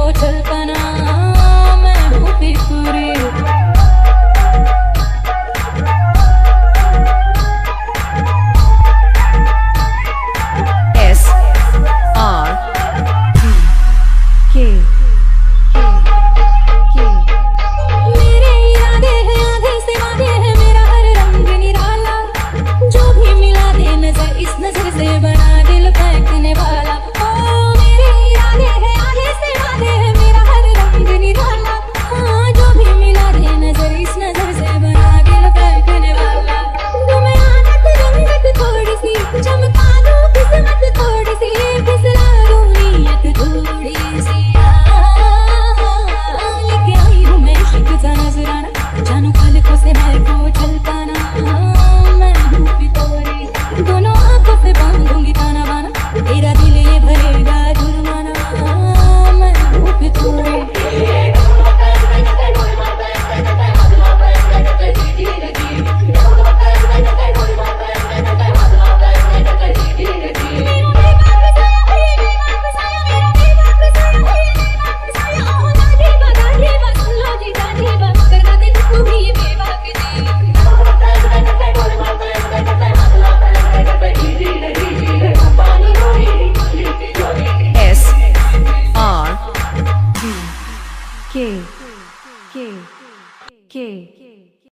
चल पाना, मैं हूँ फितूरी। मेरे इरादे हैं आधे से वादे हैं, मेरा हर रंग निराला। जो भी मिला दे नजर, इस नजर से बना दिल फेंकने वाला। ओ मेरे इरादे हैं आधे से वादे हैं, मेरा हर रंग निराला। हाँ, जो भी मिला दे नजर, इस नजर से बना दिल फेंकने वाला। तुम्हें आदत रंगत थोड़ी सी, चमका दूं किस्मत थोड़ी सी, फिसला दूं नीयत थोड़ी सी। जानू पलकों से मैं को चल पाना, मैं हूँ फितूरी। दोनों आंखों से बांधूंगी ताना बाना, तेरा दिल ये भरेगा जुर्माना, मैं हूँ फितूरी। K